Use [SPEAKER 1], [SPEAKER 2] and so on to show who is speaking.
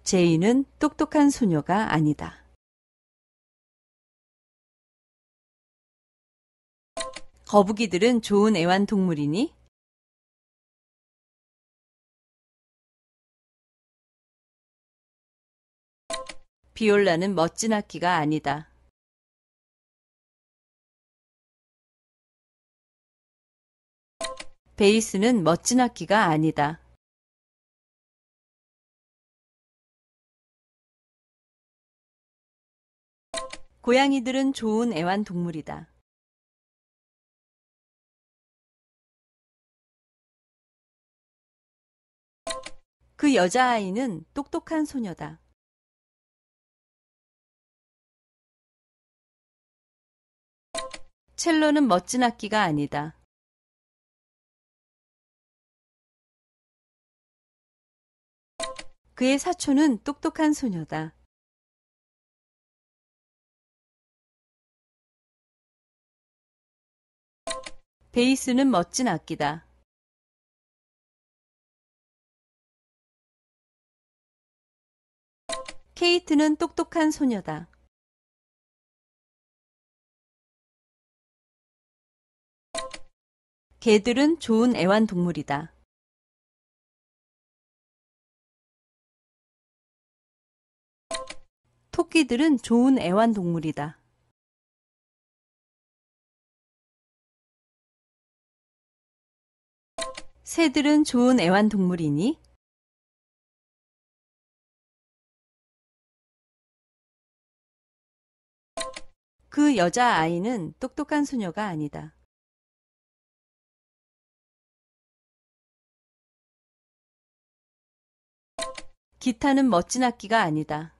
[SPEAKER 1] 제이는 똑똑한 소녀가 아니다. 거북이들은 좋은 애완동물이니? 비올라는 멋진 악기가 아니다. 베이스는 멋진 악기가 아니다. 고양이들은 좋은 애완동물이다. 그 여자아이는 똑똑한 소녀다. 첼로는 멋진 악기가 아니다. 그의 사촌은 똑똑한 소녀다. 베이스는 멋진 악기다. 케이트는 똑똑한 소녀다. 개들은 좋은 애완동물이다. 토끼들은 좋은 애완동물이다. 새들은 좋은 애완동물이니? 그 여자아이는 똑똑한 소녀가 아니다. 기타는 멋진 악기가 아니다.